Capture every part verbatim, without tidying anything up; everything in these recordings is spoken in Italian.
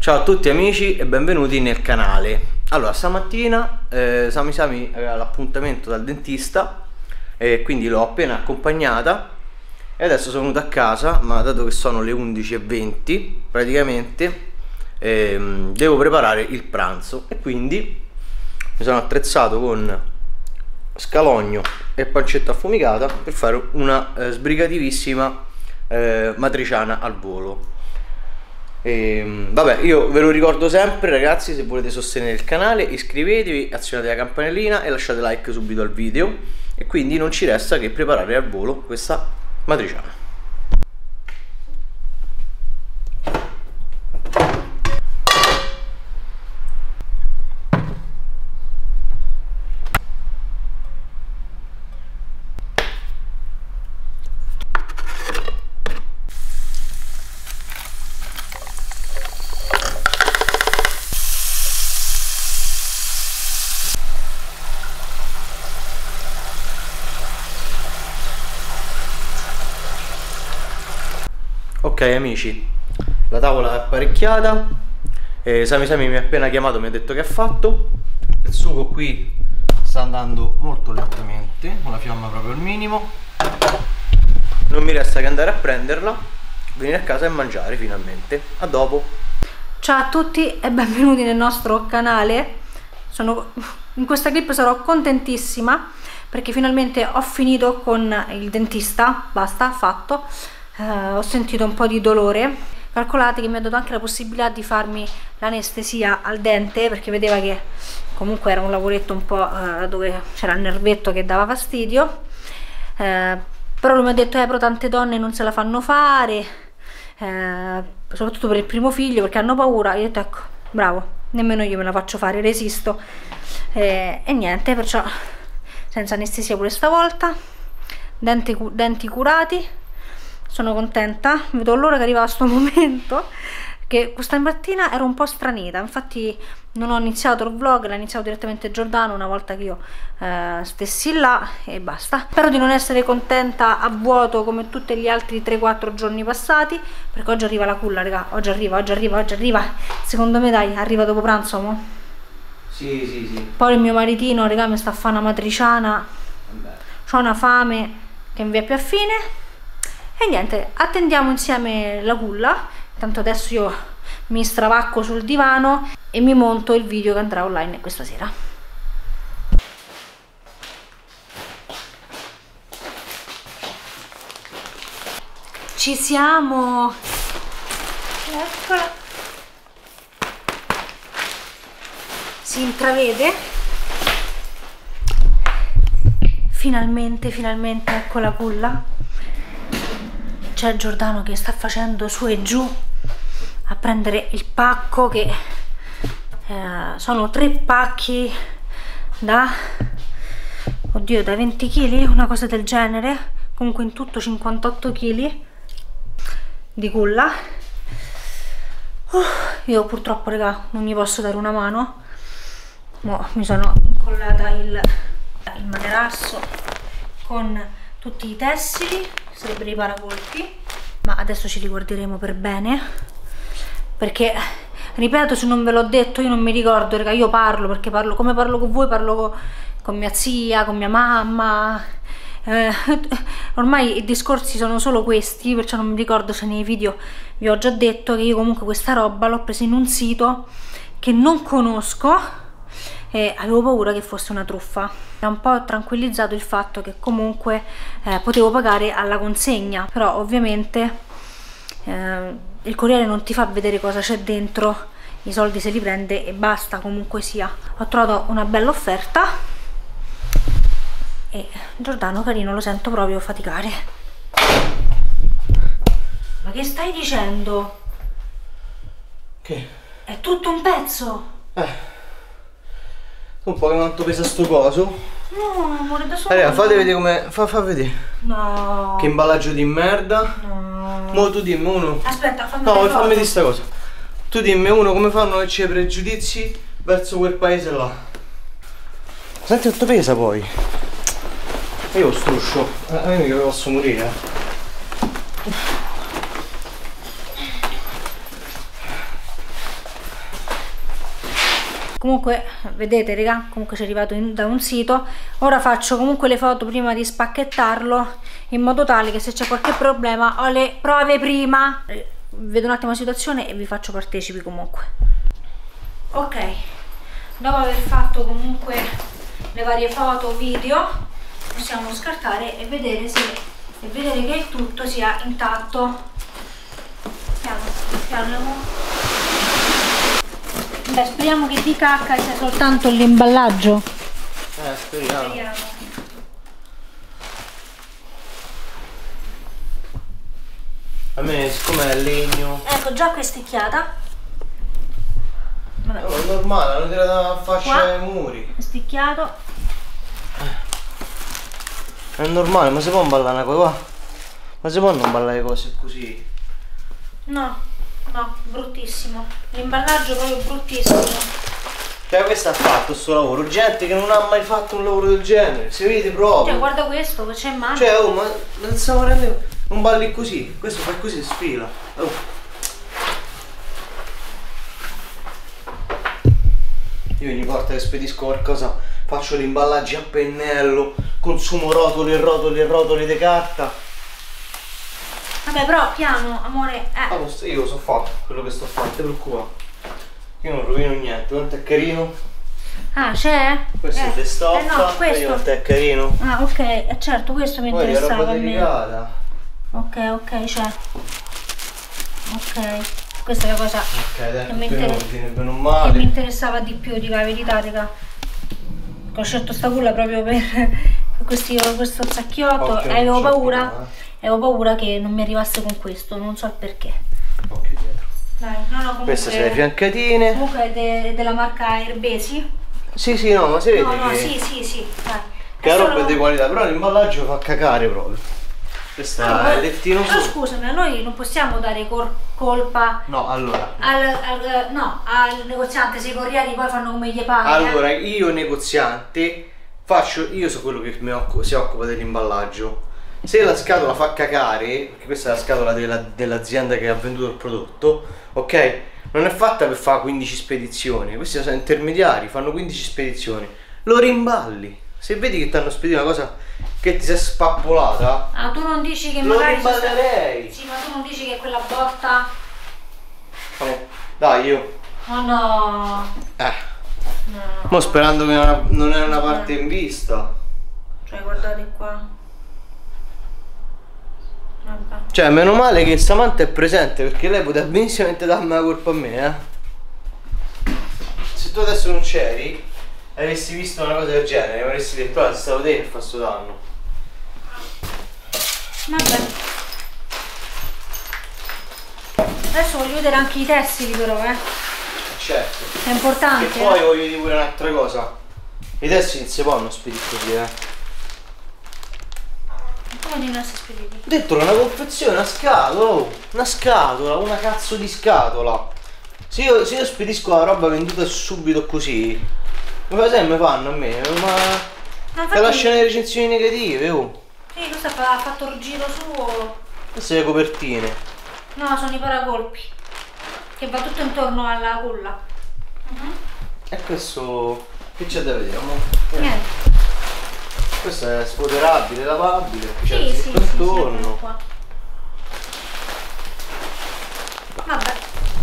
Ciao a tutti amici e benvenuti nel canale. Allora, stamattina eh, Sami Sami aveva l'appuntamento dal dentista e quindi l'ho appena accompagnata e adesso sono venuto a casa, ma dato che sono le undici e venti praticamente ehm, devo preparare il pranzo e quindi mi sono attrezzato con scalogno e pancetta affumicata per fare una eh, sbrigativissima eh, matriciana al volo. E, vabbè, io ve lo ricordo sempre ragazzi, se volete sostenere il canale iscrivetevi, azionate la campanellina e lasciate like subito al video, e quindi non ci resta che preparare al volo questa matriciana. Ok amici, la tavola è apparecchiata, eh, Sami Sami mi ha appena chiamato, mi ha detto che ha fatto. Il sugo qui sta andando molto lentamente, con la fiamma proprio al minimo. Non mi resta che andare a prenderla, venire a casa e mangiare finalmente. A dopo. Ciao a tutti e benvenuti nel nostro canale. Sono... in questa clip sarò contentissima perché finalmente ho finito con il dentista, basta, fatto. Uh, ho sentito un po' di dolore. Calcolate che mi ha dato anche la possibilità di farmi l'anestesia al dente, perché vedeva che comunque era un lavoretto un po' uh, dove c'era il nervetto che dava fastidio, uh, però lui mi ha detto eh però tante donne non se la fanno fare, uh, soprattutto per il primo figlio, perché hanno paura. Io ho detto ecco, bravo, nemmeno io me la faccio fare, resisto, e, e niente, perciò senza anestesia pure stavolta, denti, denti curati. Sono contenta, vedo l'ora che arriva questo momento, che questa mattina ero un po' stranita, infatti non ho iniziato il vlog, l'ha iniziato direttamente Giordano una volta che io eh, stessi là e basta. Spero di non essere contenta a vuoto come tutti gli altri tre quattro giorni passati, perché oggi arriva la culla, raga, oggi arriva, oggi arriva, oggi arriva, secondo me dai, arriva dopo pranzo, mo? Sì, sì, sì. Poi il mio maritino, raga, mi sta a fare una matriciana, c'ho una fame che mi va più a fine. E niente, attendiamo insieme la culla. Tanto adesso io mi stravacco sul divano e mi monto il video che andrà online questa sera. Ci siamo! Eccola! Si intravede? Finalmente, finalmente, ecco la culla. C'è Giordano che sta facendo su e giù a prendere il pacco, che eh, sono tre pacchi da oddio da venti chili, una cosa del genere, comunque in tutto cinquantotto chili di culla. uh, io purtroppo raga non gli posso dare una mano, mo mi sono incollata il, il materasso con tutti i tessili, sarebbero i paracolpi, ma adesso ci riguarderemo per bene, perché ripeto, se non ve l'ho detto, io non mi ricordo, raga, io parlo perché parlo come parlo con voi, parlo con, con mia zia, con mia mamma, eh, ormai i discorsi sono solo questi, perciò non mi ricordo se nei video vi ho già detto che io comunque questa roba l'ho presa in un sito che non conosco e avevo paura che fosse una truffa. Mi ha un po' tranquillizzato il fatto che comunque eh, potevo pagare alla consegna, però ovviamente eh, il corriere non ti fa vedere cosa c'è dentro, i soldi se li prende e basta. Comunque sia, ho trovato una bella offerta e Giordano carino, lo sento proprio faticare. Ma che stai dicendo? Che? È tutto un pezzo? Eh un po' che quanto pesa sto coso? No, amore, da solo. Allora, fate vedere come. Fa, fa vedere. No. Che imballaggio di merda. No. Mo tu dimmi uno. Aspetta, fammi No, vedere. fammi dire sta cosa. Tu dimmi uno come fanno che c'è pregiudizi verso quel paese là. Senti quanto pesa poi. E io struscio. A me mica posso morire. comunque vedete raga, comunque ci è arrivato in, da un sito. Ora faccio comunque le foto prima di spacchettarlo, in modo tale che se c'è qualche problema ho le prove prima. Vedo un attimo la situazione e vi faccio partecipi comunque. Ok, dopo aver fatto comunque le varie foto, video, possiamo scartare e vedere se e vedere che il tutto sia intatto. Piano, piano. Beh, speriamo che di cacca sia soltanto l'imballaggio. Eh, speriamo. Speriamo. A me, siccome è legno. Ecco, già questa No, è normale, hanno tirato a faccia qua, ai muri. sticchiato. È normale, ma si può ballare una cosa qua? Ma si può non ballare cose così? No, no, bruttissimo. L'imballaggio proprio bruttissimo. Cioè questo ha fatto sto lavoro, gente che non ha mai fatto un lavoro del genere, si vede proprio. Cioè guarda questo che c'è in mano. Cioè oh, ma non stiamo rendendo. Non balli così, questo fa così e sfila. Oh. Io ogni volta che spedisco qualcosa faccio gli imballaggi a pennello, consumo rotoli e rotoli e rotoli di carta. Vabbè però piano, amore. Eh. Ah, io so fatto quello che sto facendo, non ti preoccupare. Io non rovino niente, quanto è carino. Ah, c'è? Questo eh. è de stoffa, eh no, questo quanto è carino. Ah, ok, eh, certo, questo mi Poi è interessava roba a me. delicata. Ok, ok, c'è. Ok. Questa è la cosa Ok, dai, che, mi tutto in inter... ordine, bene o che male. mi interessava di più, dico la verità, raga. Ho scelto sta culla proprio per, per questi, questo zacchiotto. Occhio, e avevo non c'è paura, più, eh. avevo paura che non mi arrivasse con questo, non so il perché. Occhio dietro. Dai, no, no, comunque, Queste sono le fiancatine. comunque è de, della marca Herbesi. Sì, sì, no, ma si vede No, no, che, sì, sì, sì. Dai. che È la roba solo- è di qualità, però l'imballaggio fa cacare proprio. Questo Ah, è lettino però su. scusami, a noi non possiamo dare col- colpa No, allora. al, al- no, al negoziante se i corrieri poi fanno come gli pare. Allora, io negoziante faccio, io so quello che mi occupo, si occupa dell'imballaggio. Se la scatola fa cacare, perché questa è la scatola della- dell'azienda che ha venduto il prodotto, ok? Non è fatta per fare quindici spedizioni, questi sono intermediari, fanno quindici spedizioni. Lo rimballi. Se vedi che ti hanno spedito una cosa che ti si è spappolata, Ah, tu non dici che lo magari ci sta- rimballerei. Sì, ma tu non dici che quella botta. Oh, dai, io. Oh no. Eh. No. Mo sperando che non- non è una parte in vista. Cioè, guardate qua. Vabbè. Cioè, meno male che Samantha è presente, perché lei poteva benissimamente darmi la colpa a me, eh. Se tu adesso non c'eri e avessi visto una cosa del genere, mi avresti detto, ah, sei stato te che fa sto danno. Vabbè. Adesso voglio vedere anche i tessili però, eh. Certo. È importante. E poi eh. voglio dire pure un'altra cosa. I testi non si possono spedire così, eh. Come di non si spediti? Dentro una confezione, una scatola, oh, una scatola, una cazzo di scatola. Se io, se io spedisco la roba venduta subito così, mi fa sempre fanno a me, ma No, te infatti- lasciano le recensioni negative, oh. Sì, questo ha fatto il giro suo. Queste le copertine. No, sono i paracolpi. Che va tutto intorno alla culla. Mhm. E questo che c'è da vedere? Mo? Eh, Niente. Questo è sfoderabile, lavabile, perché c'è Sì, il sì, sì, zippo sì, intorno. eccolo qua. Vabbè.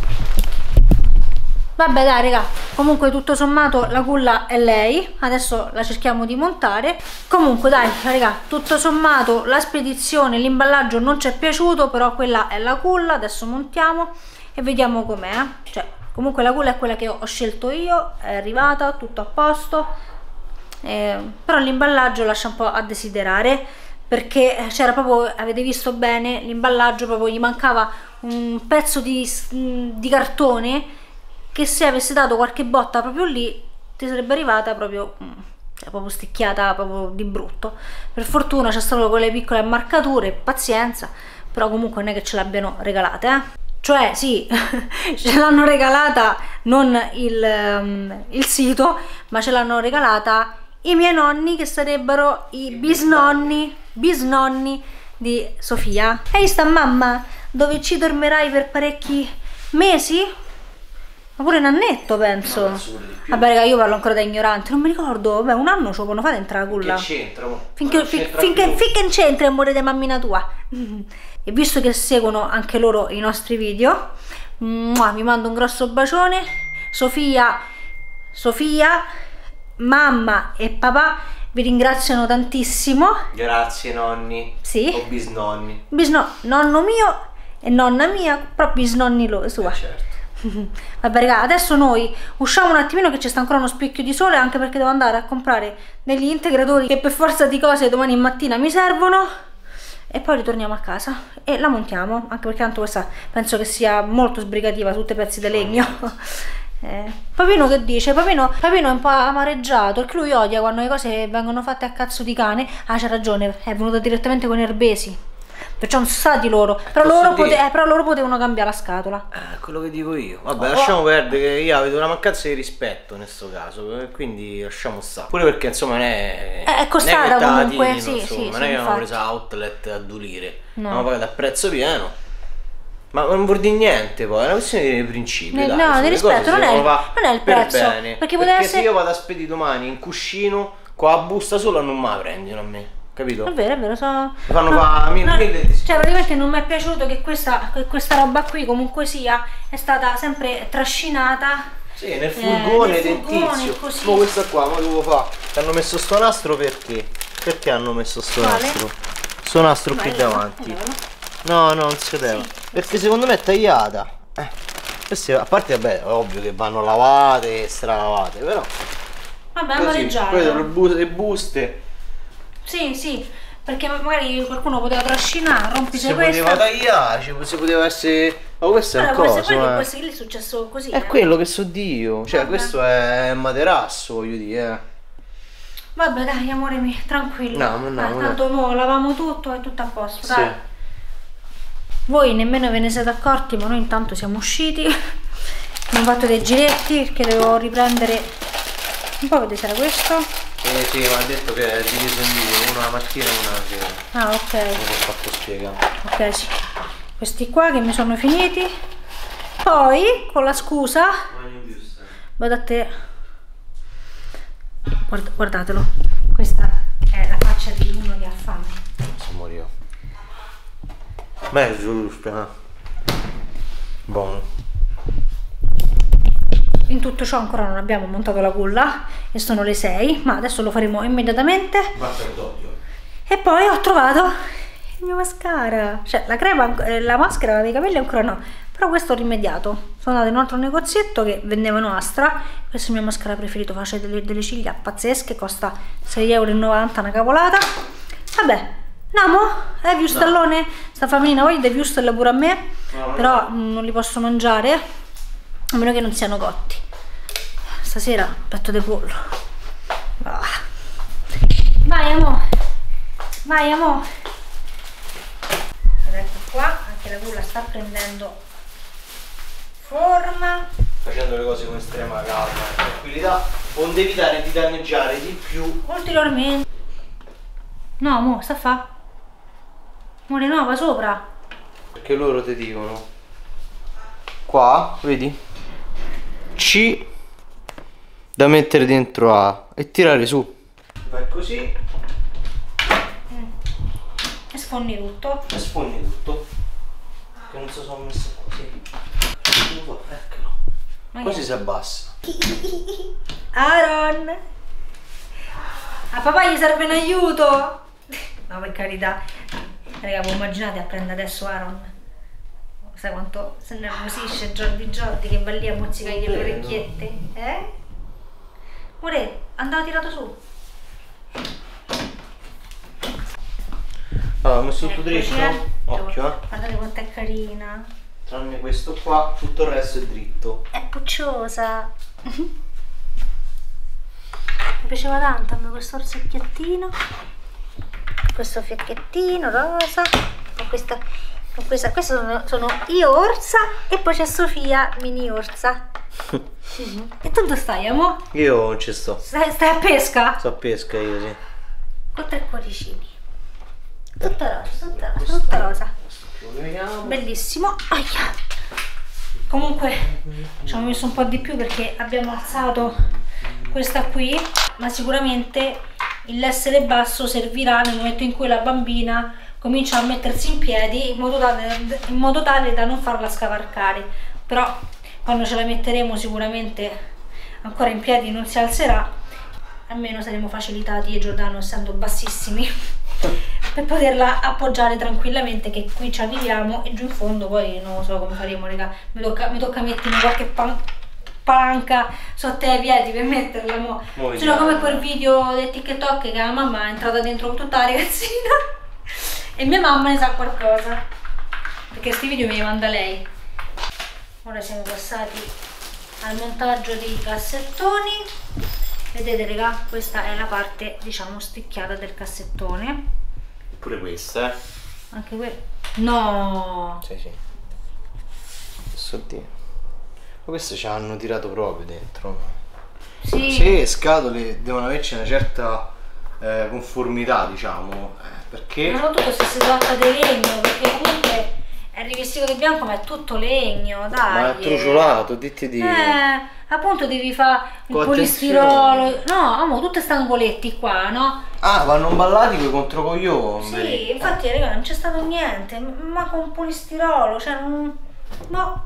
Vabbè dai raga, comunque tutto sommato la culla è lei, adesso la cerchiamo di montare. Comunque dai raga, tutto sommato la spedizione, l'imballaggio non ci è piaciuto, però quella è la culla, adesso montiamo e vediamo com'è. Cioè, comunque la culla è quella che ho scelto io, è arrivata, tutto a posto. Eh, però l'imballaggio lascia un po' a desiderare, perché c'era proprio, avete visto bene, l'imballaggio proprio gli mancava un pezzo di, di cartone che se avesse dato qualche botta proprio lì ti sarebbe arrivata proprio, cioè, proprio sticchiata proprio di brutto. Per fortuna c'è solo quelle piccole marcature, pazienza, però comunque non è che ce l'abbiano regalate, eh. Cioè sì, ce l'hanno regalata non il, um, il sito, ma ce l'hanno regalata i miei nonni, che sarebbero i bisnonni, bisnonni di Sofia. Ehi sta mamma, dove ci dormirai per parecchi mesi? Ma pure Nannetto penso. No, penso pure di più. Vabbè raga, io parlo ancora da ignorante, non mi ricordo. Vabbè, un anno ce lo fanno fare entrare la culla. Che c'entra? Finché, fi, finché, finché in c'entra e morite mammina tua. E visto che seguono anche loro i nostri video, mua, vi mando un grosso bacione. Sofia, Sofia, mamma e papà vi ringraziano tantissimo. Grazie nonni. Sì. O bisnonni. Bisno, nonno mio e nonna mia, però bisnonni loro, sua. Eh, certo. Vabbè raga, adesso noi usciamo un attimino che c'è sta ancora uno spicchio di sole, anche perché devo andare a comprare degli integratori che per forza di cose domani mattina mi servono, e poi ritorniamo a casa e la montiamo, anche perché tanto questa penso che sia molto sbrigativa, tutti i pezzi di legno. eh. Papino che dice? Papino, Papino è un po' amareggiato, perché lui odia quando le cose vengono fatte a cazzo di cane. Ah, c'ha ragione, è venuto direttamente con i erbesi, perciò non sa di loro, però loro, pote eh, però loro potevano cambiare la scatola. Eh, quello che dico io. Vabbè, oh, lasciamo perdere, che io vedo una mancanza di rispetto in questo caso, quindi lasciamo stare. Pure perché insomma non è... È costata comunque, sì, insomma, sì, non sì, è che abbiamo infatti. preso outlet a dulire, No. abbiamo pagato a prezzo pieno. Ma non vuol dire niente poi, è una questione di principi. Ne- dai, no, insomma, di le cose rispetto, non si è- devono fare non è il per prezzo, bene. perché Perché, poteva se essere- io vado a spedire domani in cuscino, con la busta sola non me la prendono a me. Capito? È vero, è vero, so... Mi fanno no, fa mille, no, mille di- cioè praticamente non mi è piaciuto che questa, che questa roba qui comunque sia è stata sempre trascinata. Sì, nel furgone Eh, del nel furgone, tizio. così. Ma questa qua, ma che devo fare? Ti hanno messo sto nastro perché? Perché hanno messo sto Quale? nastro? Sto nastro Vai, qui leva, davanti. levalo. No, no, non si deve. Sì. Perché secondo me è tagliata. Eh. Queste, a parte, vabbè, è ovvio che vanno lavate e stralavate, però. Vabbè, Così, amareggiato. poi le bu- le buste. Sì, sì, perché magari qualcuno poteva trascinare, rompise Si poteva questa. tagliare, ci- si poteva essere. Ma questo è un Allora, questo coso. poi che eh. questo che lì è successo così. È eh. quello che so Dio. Cioè, Vabbè. questo è materasso, voglio dire. eh. Vabbè dai, amore mio, tranquillo. No, ma no, Dai, non è- tanto mo lavamo tutto e tutto a posto, Sì. dai. Voi nemmeno ve ne siete accorti, ma noi intanto siamo usciti. Abbiamo fatto dei giretti perché dovevo riprendere un po', vedete, era questo. Eh sì, mi ha detto che è diviso in due, una la mattina e una la sera. Ah, ok. Non l'ho fatto spiegare. Ok, sì. Questi qua che mi sono finiti. Poi, con la scusa, vado a te. Guarda- guardatelo. Questa è la faccia di uno che ha fame. Si morivo. Mezzo giusto, eh. Buono. In tutto ciò ancora non abbiamo montato la culla e sono le sei, ma adesso lo faremo immediatamente. Basta il doppio. E poi ho trovato il mio mascara, cioè la crema, eh, la maschera dei capelli ancora no, però questo ho rimediato. Sono andata in un altro negozietto che vendevano Astra, questo è il mio mascara preferito, face delle, delle ciglia pazzesche, costa sei e novanta euro, una cavolata. Vabbè, andiamo, eh, viustellone, sta famiglia voglia di viustelle pure a me, No, però mh, non li posso mangiare, a meno che non siano cotti. Stasera petto di pollo. Ah. Vai amore, vai amore. Ed ecco qua, anche la culla sta prendendo forma. Facendo le cose con estrema calma e tranquillità, onde evitare di danneggiare di più. Ulteriormente. No, mo, sta a fa? Amore, no, va sopra. Perché loro ti dicono qua, vedi? C da mettere dentro A e tirare su. Fai così E sfondi tutto. e sfondi tutto. Che non so se ho messo così. Eccolo. Ma Così che- si abbassa. Aaron! A papà gli serve un aiuto! No, per carità. Raga, voi immaginate a prendere adesso Aaron? Sai quanto si nervosisce Jordi Jordi che va lì a mozzicare le orecchiette? Eh? Amore, andava tirato su. Allora, ho messo tutto Eccoci, dritto. eh. Occhio, eh. Guardate quanto è carina. Tranne questo qua, tutto il resto è dritto. È pucciosa. Mi piaceva tanto a me questo orsecchiettino, questo fiocchettino rosa, con questa, con questa, questo sono, sono io orsa e poi c'è Sofia mini orsa. E tu dove stai, amo? Io non ci sto. Stai, stai a pesca? Sto a pesca io, sì. Con tre cuoricini. Tutta rosa, tutta rosa, tutta rosa. Lo vediamo. Bellissimo. Aia. Comunque ci ho messo un po' di più perché abbiamo alzato questa qui, ma sicuramente l'essere basso servirà nel momento in cui la bambina comincia a mettersi in piedi, in modo tale, in modo tale da non farla scavalcare. Però quando ce la metteremo sicuramente ancora in piedi non si alzerà, almeno saremo facilitati, e Giordano essendo bassissimi, per poterla appoggiare tranquillamente, che qui ci arriviamo e giù in fondo poi non so come faremo, raga. Mi tocca, mi tocca mettermi qualche pan palanca sotto ai piedi per metterla, mo. Sono come quel video del TikTok che la mamma è entrata dentro con tutta la ragazzina e mia mamma ne sa qualcosa, perché questi video me li manda lei. Ora siamo passati al montaggio dei cassettoni. Vedete raga, questa è la parte diciamo sticchiata del cassettone. Pure questa, eh? Anche quella? No! Sì, sì. Oddio. Ma questo ci hanno tirato proprio dentro. Sì. Sì, scatole devono averci una certa eh, conformità, diciamo. Eh, perché? Ma soprattutto se si tratta di legno, perché comunque è rivestito di bianco ma è tutto legno, dai. Ma è truciolato, ditti di... Eh, appunto devi fare il Con polistirolo. Attenzione. No, amo, tutte sta angoletti qua, no? Ah, vanno ballati quei controcoglioni. Sì, infatti raga, non c'è stato niente, ma con polistirolo, cioè non... no.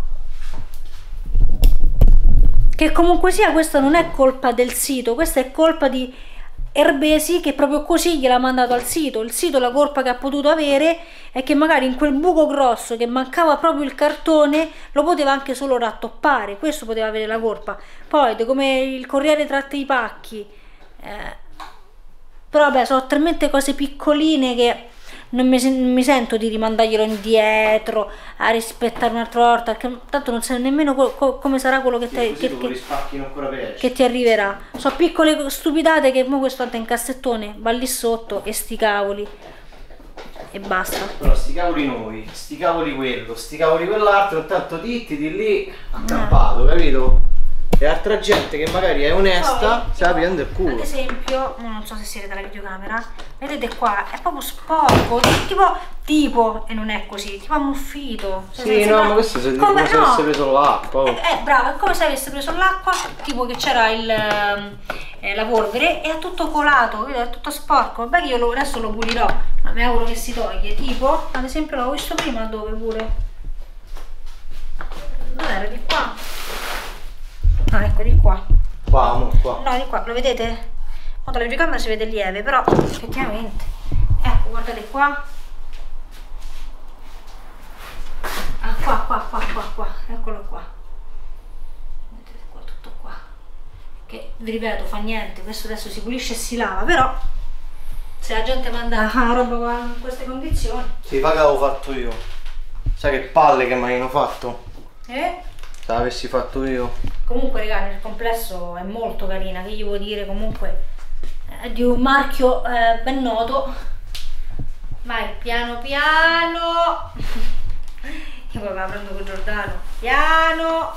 Che comunque sia, questa non è colpa del sito, questa è colpa di Erbesi, che proprio così gliel'ha mandato al sito. Il sito la colpa che ha potuto avere è che magari in quel buco grosso che mancava proprio il cartone lo poteva anche solo rattoppare, questo poteva avere la colpa. Poi come il corriere tratta i pacchi, eh, però vabbè, sono talmente cose piccoline che non mi, non mi sento di rimandarglielo indietro a rispettare un'altra volta, perché tanto non sai nemmeno co co come sarà quello che, te, che, che, che ti arriverà. Sono piccole stupidate che mo questo è in cassettone, va lì sotto e sti cavoli e basta. Però sti cavoli noi, sti cavoli quello, sti cavoli quell'altro, intanto titti di lì accampato, no. Capito? E altra gente che magari è onesta, poi, se la prende il culo. Ad esempio, non so se si vede dalla videocamera, vedete qua, è proprio sporco, tipo, tipo, e non è così, tipo ammuffito. Cioè, sì, no, sembra, ma questo è come, come se no, avesse preso l'acqua. Eh, eh, bravo, è come se avesse preso l'acqua, tipo che c'era il eh, la polvere e è tutto colato, è tutto sporco. Beh, io lo, adesso lo pulirò, ma mi auguro che si toglie. Tipo, ad esempio, l'avevo visto prima dove pure? Non era di qua? Ah, ecco, di qua. Qua, mo, qua. No, di qua, lo vedete? Mo dalla videocamera si vede lieve, però effettivamente. Ecco, guardate qua. Ah, qua, qua, qua, qua, qua. Eccolo qua. Vedete qua, tutto qua. Che, vi ripeto, fa niente. Questo adesso si pulisce e si lava, però se la gente manda la roba in queste condizioni. Sì, fa che l'avevo fatto io. Sai che palle che mi hanno fatto? Eh? Se l'avessi fatto io. Comunque raga, nel complesso è molto carina, che gli vuol dire, comunque è di un marchio eh, ben noto. Vai, piano piano. Io poi la prendo con Giordano. Piano.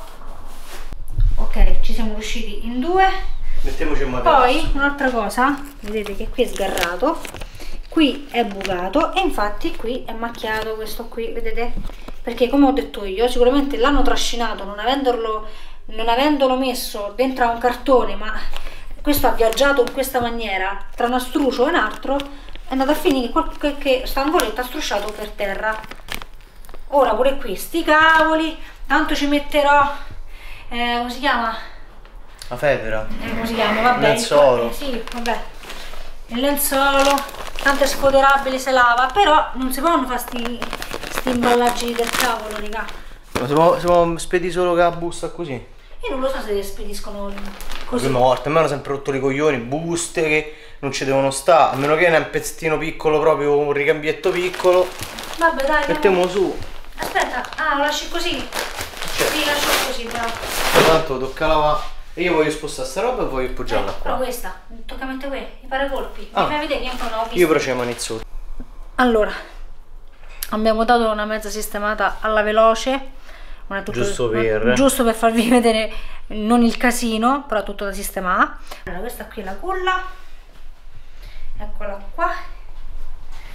Ok, ci siamo riusciti in due. Mettiamoci in materasso. Poi un'altra cosa, vedete che qui è sgarrato, qui è bucato e infatti qui è macchiato questo qui, vedete? Perché come ho detto io, sicuramente l'hanno trascinato non avendolo, non avendolo messo dentro a un cartone, ma questo ha viaggiato in questa maniera tra un astrucio e un altro, è andato a finire che, che sta angoletta ha strusciato per terra. Ora pure qui sti cavoli, tanto ci metterò eh, come si chiama? La federa. Eh, come si chiama? Vabbè, il lenzuolo. Il, sì, vabbè. Il lenzuolo, tanto è sfoderabile se lava, però non si possono fare sti, sti imballaggi del cavolo, raga. Ma si può, si può spedire solo che la busta così? Io non lo so se spediscono così. Una volta, a me hanno sempre rotto i coglioni, buste che non ci devono stare, a meno che ne è un pezzettino piccolo, proprio un ricambietto piccolo. Vabbè dai, mettiamo su. Aspetta, ah lo lasci così? Cioè. Sì, lascio così, bravo. Tanto tocca lavare. E io voglio spostare sta roba e voglio appoggiarla eh, qua. Però questa, tocca mettere qui, i paracolpi. Ah. Mi fai vedere che io ancora non ho visto. Io però c'è le mani sotto. Allora, abbiamo dato una mezza sistemata alla veloce. Non è tutto, giusto per... Giusto per farvi vedere non il casino, però tutto da sistemare. Allora, questa qui è la culla. Eccola qua.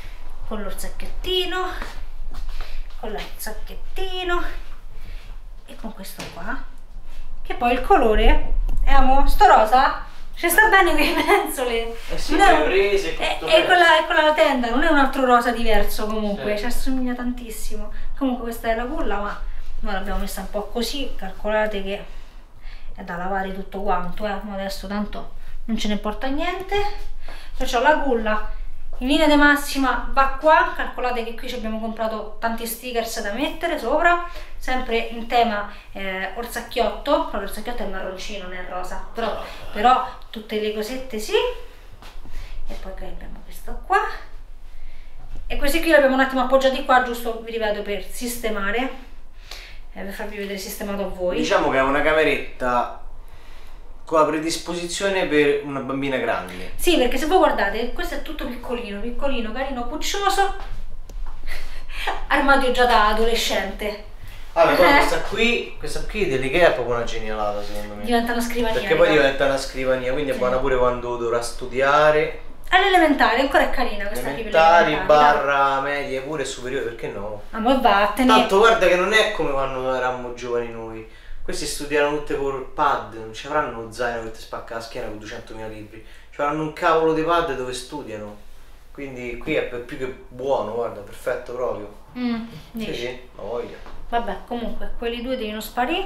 Con lo zacchettino. Con il zacchettino. e con questo qua, che poi il colore è amo, sto rosa ci sta bene con le mensole, eh sì, non è, prese, è, è, quella, è quella la tenda, non è un altro rosa diverso comunque, sì. ci assomiglia tantissimo. Comunque questa è la culla, ma noi l'abbiamo messa un po' così, calcolate che è da lavare tutto quanto, eh. Adesso tanto non ce ne importa niente, perciò la culla in linea di massima va qua. Calcolate che qui ci abbiamo comprato tanti stickers da mettere sopra, sempre in tema eh, orsacchiotto, però l'orsacchiotto è marroncino, non è rosa, però, però tutte le cosette sì. E poi qui abbiamo questo qua, e questi qui li abbiamo un attimo appoggiati qua, giusto, vi ripeto, per sistemare, eh, per farvi vedere sistemato a voi. Diciamo che è una cameretta con la predisposizione per una bambina grande. Sì, perché se voi guardate, questo è tutto piccolino, piccolino, carino, puccioso, armadio già da adolescente. Allora, poi eh. questa qui, questa qui dell'Ikea è proprio una genialata secondo me. Diventa una scrivania. Perché poi raga. diventa una scrivania, quindi è Sì. buona pure quando dovrà studiare. All'elementare, ancora è carina questa qui per Elementari, l'elementare, barra, medie, pure superiori, perché no? dai. Ah, ma vattene. Tanto guarda che non è come quando eravamo giovani noi. Questi studiano tutte col pad, non ci avranno uno zaino che ti spacca la schiena con duecentomila libri. Ci avranno un cavolo di pad dove studiano. Quindi qui è per più che buono, guarda, perfetto proprio. Mm, Sì, dici. sì, la voglia. Vabbè, comunque, quelli due devono sparire.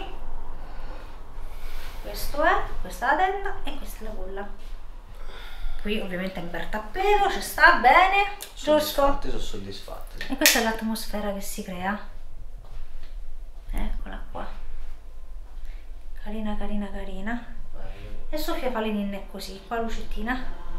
Questo è, questa è la tenda e questa è la culla. Qui ovviamente è un bel tappeto, ci sta bene, giusto? Soddisfatti, sono soddisfatti. E questa è l'atmosfera che si crea. Eccola qua. Carina, carina, carina. E Sofia fa le ninne così, qua lucettina.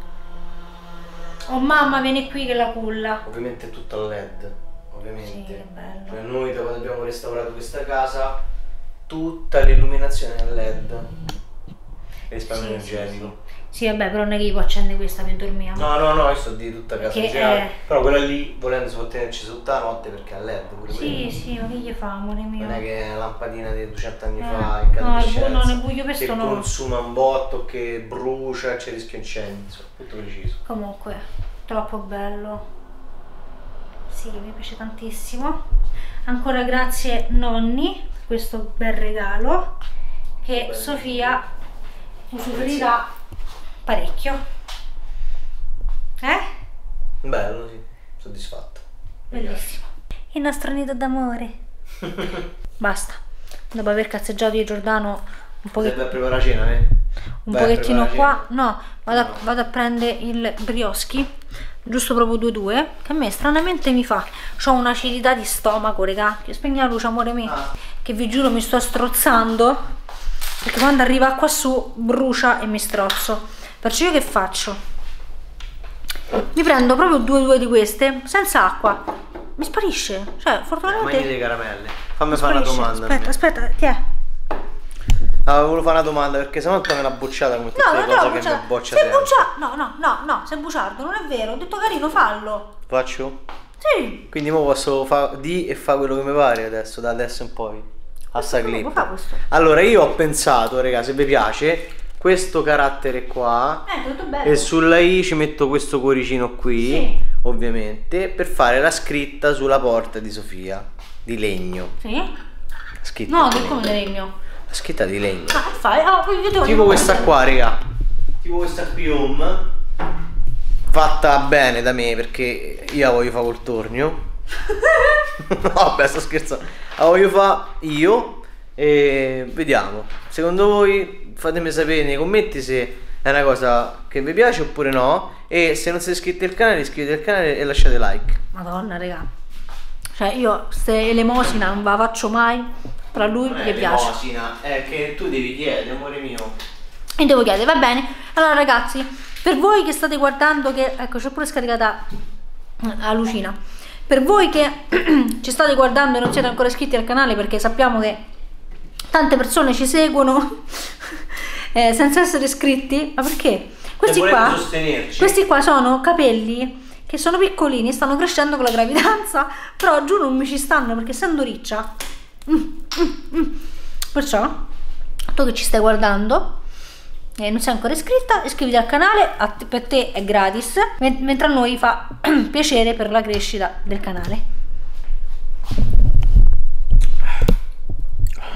Oh mamma, vieni qui che la culla. Ovviamente è tutta a L E D, ovviamente. Sì, che bello. Cioè noi da quando abbiamo restaurato questa casa, tutta l'illuminazione è a L E D. Risparmio Sì, energetico. Sì, sì. Sì, vabbè, però non è che io può accendere questa per dormire. No, no, no, io sto di tutta casa Che in generale. è- Però quella lì, volendo, si può tenerci tutta la notte perché è a L E D pure Sì, quella. sì, ma che gli fa, amore mio? Non è che è una lampadina di duecento anni Eh, fa, no, in è bu- incandescenza, no, nel buio questo che no. consuma un botto, che brucia, c'è rischio incendio, insomma, tutto preciso. Comunque, troppo bello. Sì, mi piace tantissimo. Ancora grazie nonni per questo bel regalo che Bello. Sofia usufruirà parecchio. Eh? Bello, sì, soddisfatto. Bellissimo. Il nostro nido d'amore. Basta. Dopo aver cazzeggiato io e Giordano un Serve a pochettino, preparare cena, eh? un Vai a pochettino preparare qua. cena. No, vado a, No. vado a prendere il brioschi. Giusto proprio due due. Che a me stranamente mi fa. C'ho un'acidità di stomaco, regà. Che spegni la luce, amore mio. Ah. Che vi giuro mi sto strozzando. Perché quando arriva qua su brucia e mi strozzo. Perciò io che faccio? Mi prendo proprio due due di queste senza acqua. Mi sparisce. Cioè, Mangi fortunatamente. delle caramelle. Fammi mi fare una sparisce. domanda. Aspetta, aspetta, ti è. Ah, volevo fare una domanda perché sennò te me l'ha bocciata come tutte No, le non cose devo che mi bucciare. boccia Sei sempre. bucciato. No, no, no, no, sei buciardo, non è vero. Ho detto carino, fallo. Faccio? Sì. Quindi mo posso fare di e fare quello che mi pare adesso, da adesso in poi. A sta Come clip. fa questo? Allora io ho pensato, raga, se vi piace, questo carattere qua. Eh, tutto bello. E sulla I ci metto questo cuoricino qui, Sì. ovviamente, per fare la scritta sulla porta di Sofia, di legno. Sì? Scritta No, di che come legno. legno. La scritta di legno. Ah, fai? Oh, io devo Tipo questa qua, raga. Tipo questa qui home. Fatta bene da me perché io la voglio fare col tornio. No, vabbè, sto scherzando. La voglio fare io e vediamo. Secondo voi fatemi sapere nei commenti se è una cosa che vi piace oppure no. E se non siete iscritti al canale, iscrivetevi al canale e lasciate like. Madonna, raga. Cioè, io ste elemosina non la faccio mai. Però a lui Non gli è piace. elemosina, è che tu devi chiedere, amore mio. E devo chiedere, va bene. Allora, ragazzi, per voi che state guardando, che ecco, c'ho pure scaricata la lucina. Per voi che ci state guardando e non siete ancora iscritti al canale, perché sappiamo che tante persone ci seguono eh, senza essere iscritti, ma perché? Questi volete qua, sostenerci? questi qua sono capelli che sono piccolini, stanno crescendo con la gravidanza, però giù non mi ci stanno perché essendo riccia. Mm, mm, mm. Perciò, tu che ci stai guardando e non sei ancora iscritta, iscriviti al canale, a te- per te è gratis, men- mentre a noi fa piacere per la crescita del canale.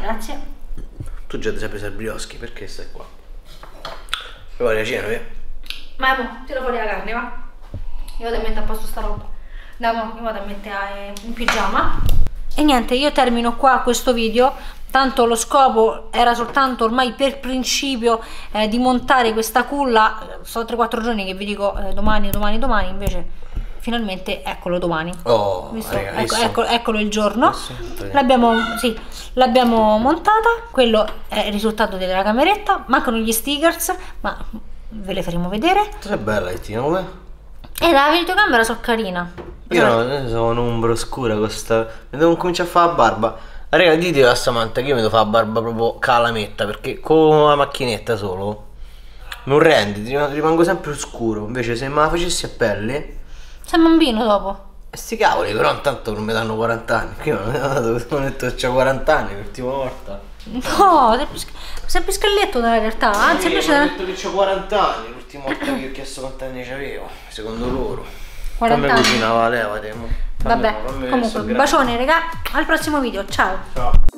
grazie. Tu già ti sei presa il brioschi, perché stai qua? Prepari la cena, via? Ma mo, tira fuori la carne, va? Io vado a mettere a posto sta roba. Dai, mo, io vado a mettere un pigiama. E niente, io termino qua questo video. Tanto lo scopo era soltanto ormai per principio eh, di montare questa culla. Sono tre quattro giorni che vi dico eh, domani, domani, domani, invece finalmente eccolo domani. Oh, Visto? raga, Ecco, visto? ecco, eccolo il giorno. Visto? L'abbiamo sì, l'abbiamo montata. Quello è il risultato della cameretta. Mancano gli stickers, ma ve le faremo vedere. È bella, Tina, com'è? E la videocamera so carina. Io no, io sono un'ombra oscura con sta... Mi devo cominciare a fare la barba. Raga, dite a Samantha che io mi devo fare la barba proprio calametta, perché con la macchinetta solo non rende, rimango sempre oscuro. Invece se me la facessi a pelle... Sei un bambino dopo. E sti cavoli, però intanto non mi danno quaranta anni. Perché io non ho detto che c'ho quaranta anni l'ultima volta. No, sei più, sei più scalletto nella realtà. Anzi, Io invece ho da... detto che c'ho quaranta anni l'ultima volta che ho chiesto quanti anni c'avevo, secondo loro. quaranta Fammi anni. cucinava, levate. Vabbè, fammi- fammi comunque, questo bacione, raga. Al prossimo video, ciao. Ciao.